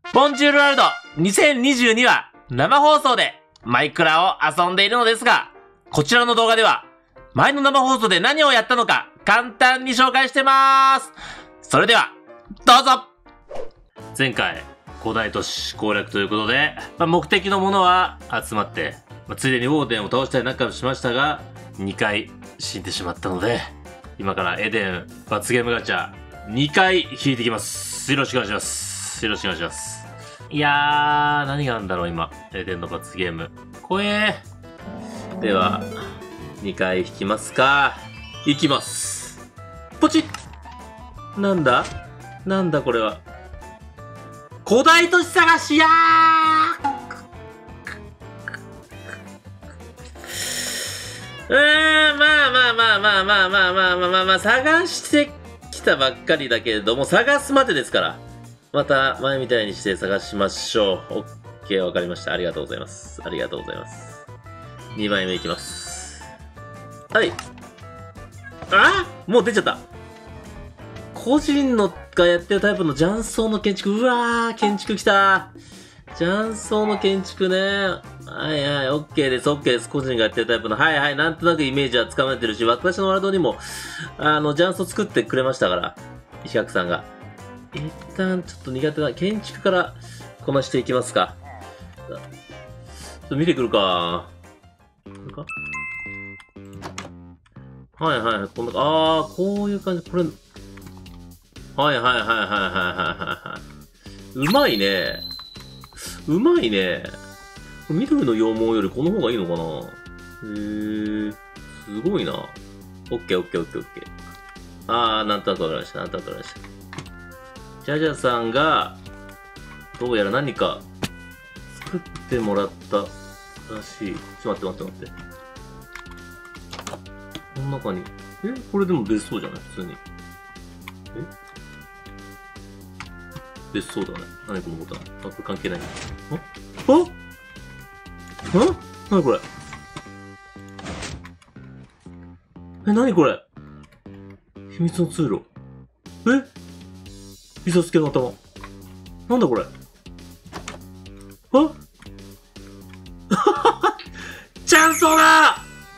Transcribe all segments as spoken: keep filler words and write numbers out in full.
ボンジュールワールドにせんにじゅうには生放送でマイクラを遊んでいるのですが、こちらの動画では前の生放送で何をやったのか簡単に紹介してまーす。それではどうぞ。前回古代都市攻略ということで、まあ、目的のものは集まって、まあ、ついでにウォーデンを倒したりなんかしましたが、にかい死んでしまったので、今からエデン罰ゲームガチャにかい引いていきます。よろしくお願いします。よろしくお願いします。いやー、何があるんだろう今。エデンの罰ゲーム。怖えー。では、にかい引きますか。いきます。ポチッ。なんだなんだこれは。古代都市探しやー。うーん、まあまあまあまあまあまあまあまあまあまあ、探してきたばっかりだけれども、探すまでですから。また前みたいにして探しましょう。オッケー、わかりました。ありがとうございます。ありがとうございます。にまいめいきます。はい。あもう出ちゃった。個人のがやってるタイプの雀荘の建築。うわー、建築きたー。雀荘の建築ね。はいはい、オッケーです、オッケーです。個人がやってるタイプの。はいはい、なんとなくイメージはつかめてるし、私のワールドにも、あの、雀荘作ってくれましたから、石垣さんが。一旦ちょっと苦手な建築からこなしていきますか。ちょっと見てくるか。これかはいはいはい、こんな、あー、こういう感じ、これ、はいはいはいはいはいはいはい。うまいね。うまいね。緑の羊毛よりこの方がいいのかな。へー、すごいな。オッケーオッケーオッケーオッケー。あー、なんとなくわかりました。なんとなくわかりました。ジャジャさんが、どうやら何か作ってもらったらしい。ちょっと待って待って待って。この中に、えこれでも別荘じゃない普通に。え別荘だね。何このボタン。あ、これ関係ない。あああ何これえ、何これ秘密の通路。えイサスケの頭。なんだこれあチャンソーだ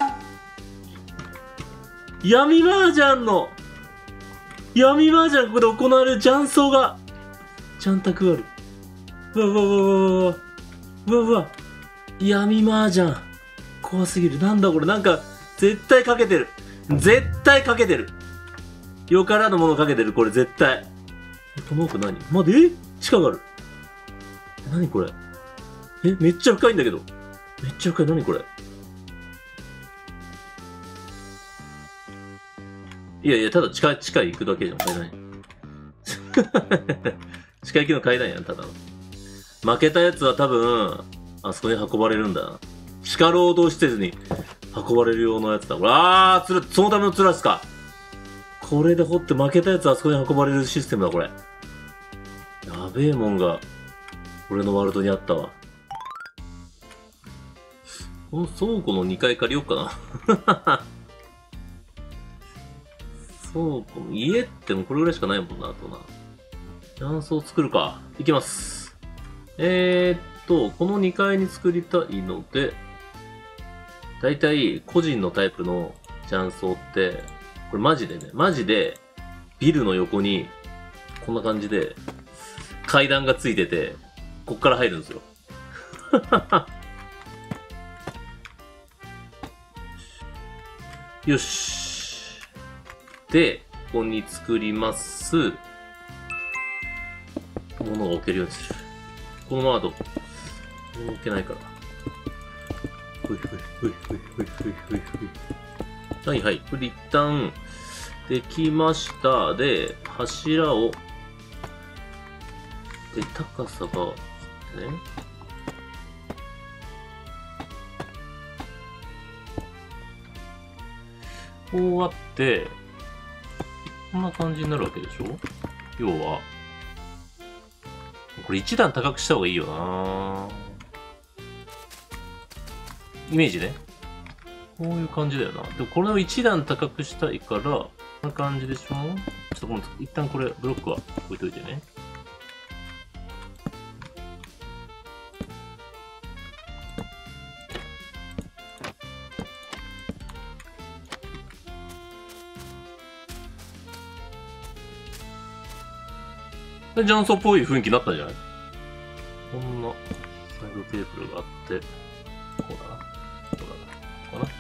闇麻雀の闇麻雀ここで行われる雀荘がちゃんたくある。うわうわうわうわうわうわうわ闇麻雀怖すぎる。なんだこれなんか絶対かけてる。絶対かけてる。よからぬものかけてるこれ絶対。この奥何まで、え地下がある。何これえめっちゃ深いんだけど。めっちゃ深い。何これいやいや、ただ地下、地下行くだけじゃん。階段地下行きの階段やん、ただの。負けたやつは多分、あそこに運ばれるんだな。地下労働施設に運ばれる用のやつだ。これ、あー、つる、そのためのつらすか。これで掘って負けたやつはあそこに運ばれるシステムだ、これ。やべえもんが、俺のワールドにあったわ。この倉庫のにかい借りようかな。倉庫の家ってもうこれぐらいしかないもんな、あとな。雀荘作るか。いきます。えーっと、このにかいに作りたいので、だいたい個人のタイプの雀荘って、これマジでね、マジで、ビルの横に、こんな感じで、階段がついてて、こっから入るんですよ。よし。で、ここに作ります。物が置けるようにする。このままだと、物置けないから。ふいふいふいふいふいふいふいふい。はいはい。これ一旦、できました。で、柱を、で、高さが、ね。こうあって、こんな感じになるわけでしょ要は。これ一段高くした方がいいよなイメージね。こういう感じだよな。でもこれを一段高くしたいから、こんな感じでしょちょっとこの、一旦これ、ブロックは置いといてね。 で、ジャンソーっぽい雰囲気になったんじゃない？こんな、サイドテーブルがあって、こうだな。こうだな。こうかな。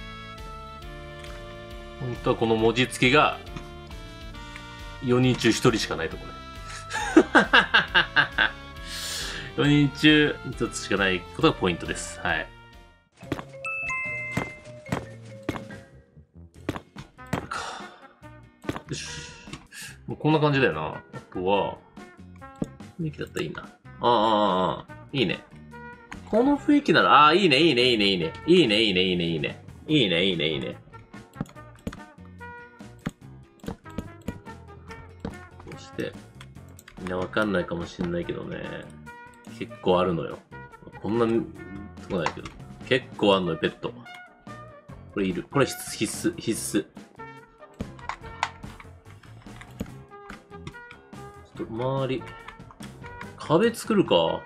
本当はこの文字付きが、よにん中ひとりしかないとこね。よにん中ひとつしかないことがポイントです。はい。よし。もうこんな感じだよな。あとは、雰囲気だったらいいな。ああ、ああ、いいね。この雰囲気なら、ああ、いいね、いいね、いいね、いいね。いいね、いいね、いいね、いいね。いいね、いいね、いいね。そして、みんなわかんないかもしんないけどね。結構あるのよ。こんなとこないけど。結構あんのよ、ペット。これいる。これ必須、必須、必須。ちょっと、周り。壁作るか。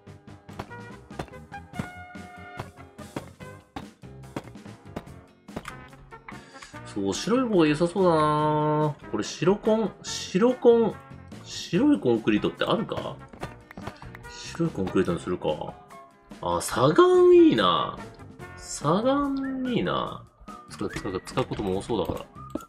そう、白い方が良さそうだな。これ白コン、白コン、白いコンクリートってあるか？白いコンクリートにするか。あ、砂岩いいな。砂岩いいな。使う、使う、使うことも多そうだから。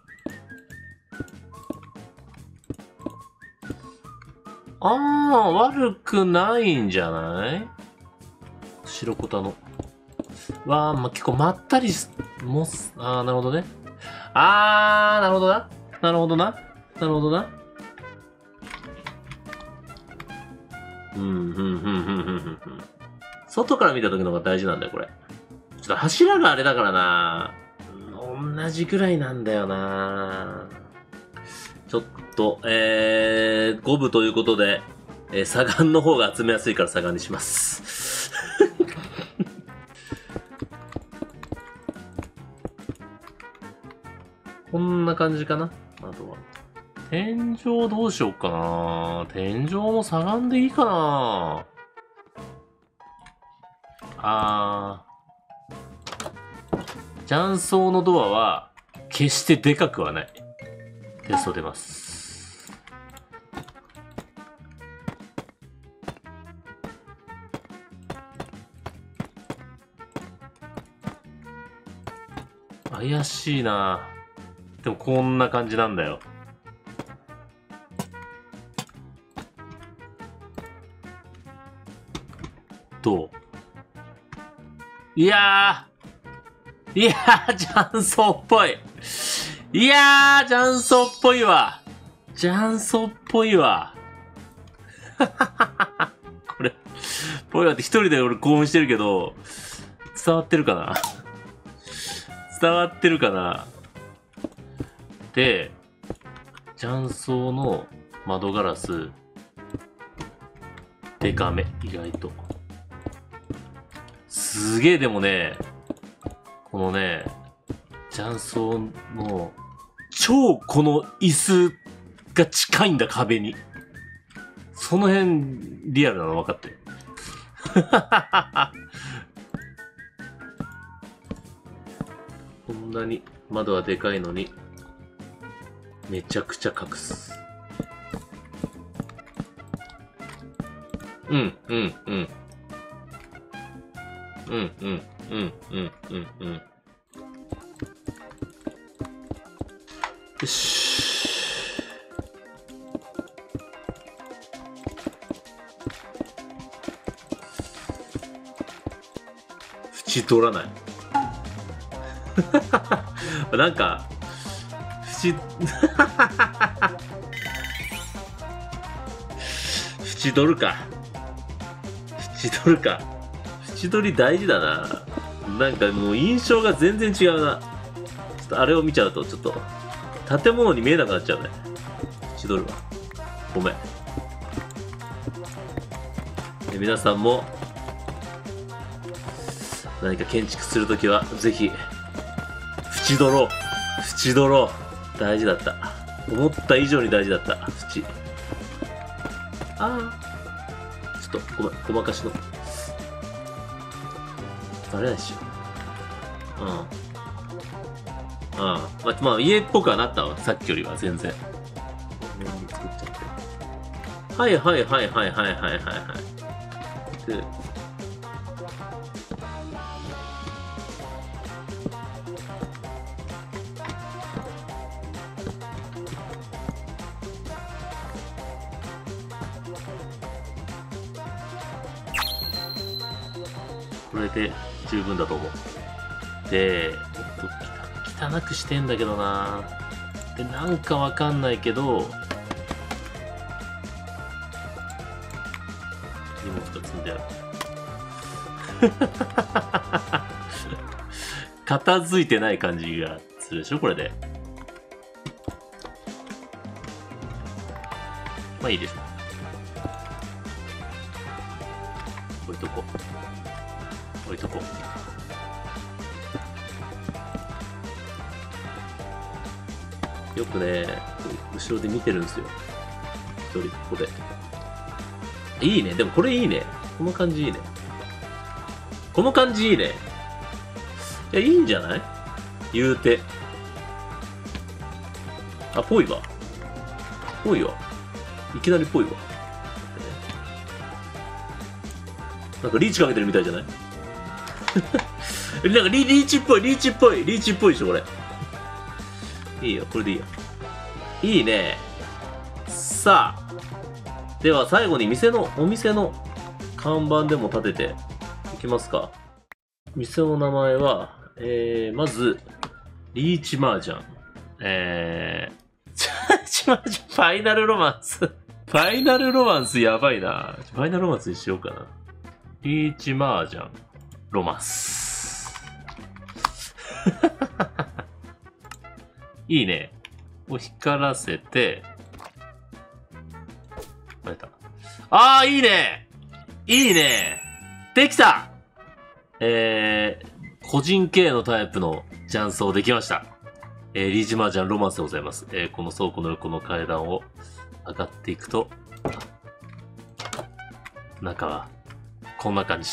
あー、悪くないんじゃない？白コタの。わー、ま、結構まったりし、もす、あー、なるほどね。あー、なるほどな。なるほどな。なるほどな。うん、うん、うん、うん、うん、うん。外から見た時の方が大事なんだよ、これ。ちょっと柱があれだからな。同じぐらいなんだよな。ちょっと、えー、ごぶということで、えー、砂岩の方が集めやすいから砂岩にします。こんな感じかな。あとは。天井どうしようかな。天井も砂岩でいいかな。あー。雀荘のドアは、決してでかくはない。テスト出ます。怪しいな。でもこんな感じなんだよ。どう？いやーいやー雀荘っぽい。いやー雀荘っぽいわ。雀荘っぽいわ。これ、ぽいわって一人で俺興奮してるけど、伝わってるかな？伝わってるかな？で、雀荘の窓ガラス、デカめ、意外と。すげえでもね、このね、雀荘の、超この椅子が近いんだ、壁に。その辺、リアルなの分かってる。こんなに窓はでかいのに、めちゃくちゃ隠す。うん、うん、うん。うん、うん、うん、うん、うん、うん。よし。縁取らない。なんか、縁、縁取るか。縁取るか。縁取り大事だな。なんかもう印象が全然違うな。ちょっとあれを見ちゃうと、ちょっと、建物に見えなくなっちゃうね。縁取るわ。ごめん。で皆さんも、何か建築するときは、ぜひ、縁取ろう。縁取ろう。大事だった。思った以上に大事だった。縁。ああ。ちょっと、ごめん、ごまかしの。バレないっしょ。うん。うん。まあ、まあ、家っぽくはなったわ。さっきよりは全然。作っちゃって。 はいはいはいはいはいはいはいはい。で、これで十分だと思う。で、もっと汚くしてんだけどな。で、なんかわかんないけど、荷物が積んである。片付いてない感じがするでしょ、これで。まあいいでしょ。置いとこう。置いとこう。よくね、後ろで見てるんですよ。一人、ここで。いいね。でもこれいいね。この感じいいね。この感じいいね。いや、いいんじゃない？言うて。あ、ぽいわ。ぽいわ。いきなりぽいわ。なんかリーチかけてるみたいじゃない？なんかリリーチっぽい、リーチっぽい、リーチっぽいでしょ、これ。いいよ、これでいいよ。いいね。さあ。では最後に店の、お店の看板でも立てていきますか。店の名前は、えー、まず、リーチマージャン。えー、リーチマージャン、ファイナルロマンス。ファイナルロマンスやばいな。ファイナルロマンスにしようかな。リーチマージャン、ロマンス。いいね。を光らせて、ああ、いいね。いいね。できた。えー、個人系のタイプの雀荘できました。えー、リーチマージャンロマンスでございます。えー、この倉庫の横の階段を上がっていくと、中は、こんな感じ。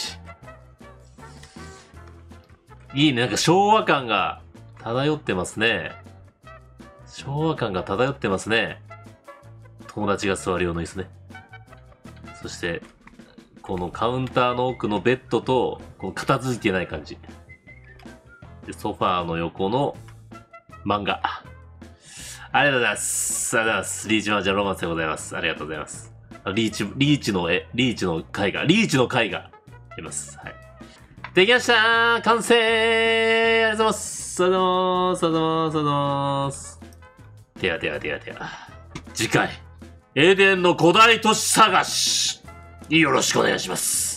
いいね。なんか昭和感が漂ってますね。昭和感が漂ってますね。友達が座るような椅子ね。そして、このカウンターの奥のベッドと、この片付いてない感じ。で、ソファーの横の漫画。ありがとうございます。ありがとうございます。リーチマージャンロマンスでございます。ありがとうございます。リーチ、リーチの絵、リーチの絵画、リーチの絵画、出ます。はい。できましたー！完成ー！ありがとうございます。ありがとうございます。ありがとうございます。ありがとうございます。ではではではでは。次回、エデンの古代都市探し、よろしくお願いします。